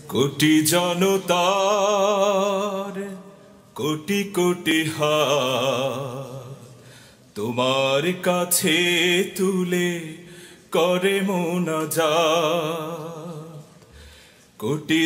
কোটি জনতার কোটি কোটি হাত তোমার কাছে তুলে করে মোনাজাত। কোটি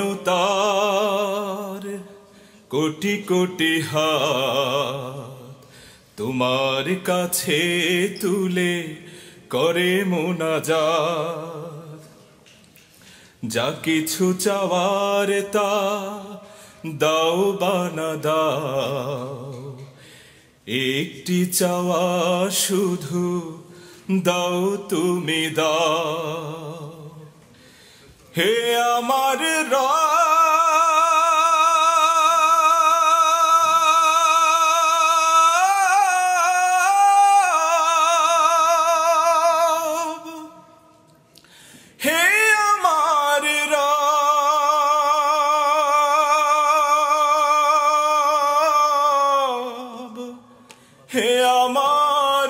জনতার কোটি কোটি হাত তোমার কাছে তুলে করে মোনাজাত। যা কিছু চাওয়ার তা দাও বানা দাও, একটি চাওয়া শুধু দাও তুমি দাও। হে আমার রব, হে আমার রব, হে আমার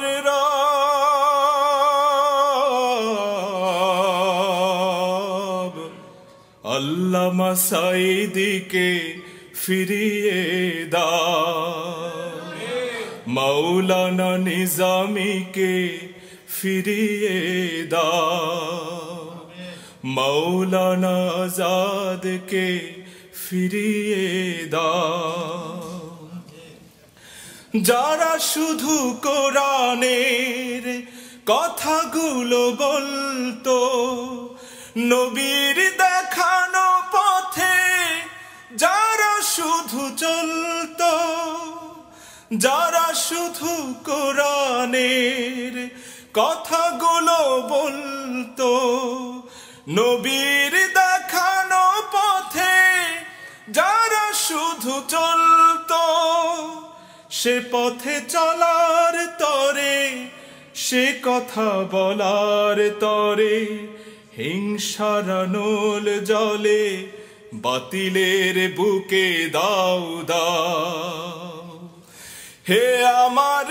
রব। আল্লামা সাঈদীকে ফিরিয়ে দাও, মাওলানা নিজামীকে ফিরিয়ে দাও, মাওলানা আজাদকে ফিরিয়ে দাও। যারা শুধু কোরআনের কথাগুলো বলতো, নবীর দেখানো পথে যারা শুধু চলতো, যারা শুধু কোরআনের কথাগুলো বলতো, নবীর দেখানো পথে যারা শুধু চলতো, সে পথে চলার তরে, সে কথা বলার তরে হিংসার আনল জলে বাতিলের বুকে দাও দাও। হে আমার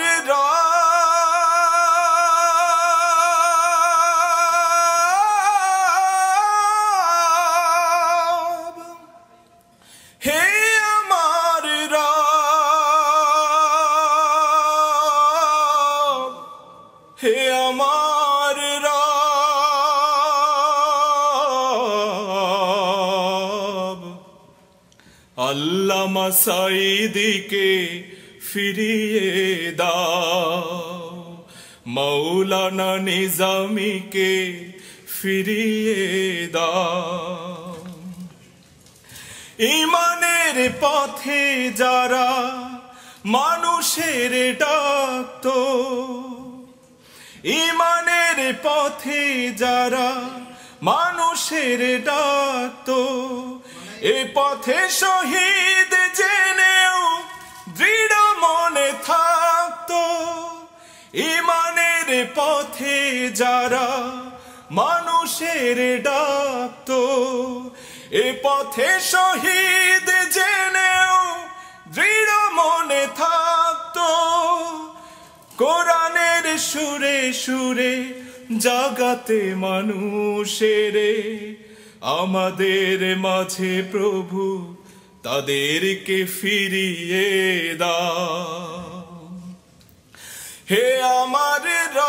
রব, হে আমার রব, হে আমার রব। আল্লামা সাঈদীকে ফিরিয়ে দাও, মাওলানা নিজামীকে ফিরিয়ে দাও। ঈমানের পথে যারা মানুষের ডাকতো, ঈমানের পথে যারা মানুষের ডাকতো, এ পথে শহীদ জেনেও দৃঢ় মনে থাকতো। ঈমানের পথে যারা মানুষের ডাকতো, এ পথে শহীদ জেনেও দৃঢ় মনে থাকতো। কোরআনের সুরে সুরে জাগাতে মানুষেরে, আমাদের মাঝে প্রভু তাদেরকে ফিরিয়ে দাও। হে আমার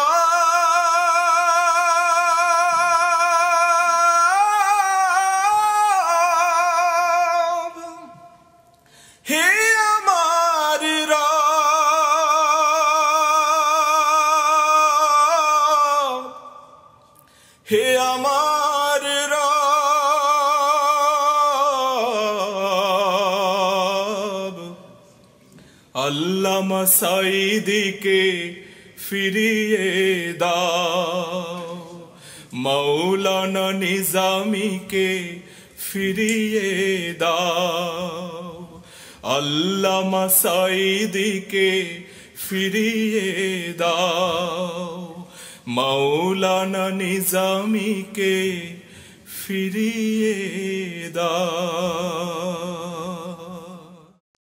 রব, হে আমার রব, হে আমার রব। আল্লামা সাঈদীকে ফিরিয়ে দাও, মাওলানা নিজামীকে ফিরিয়ে দাও, আল্লামা সাঈদীকে ফিরিয়ে দাও, মাওলানা নিজামীকে ফিরিয়ে দাও।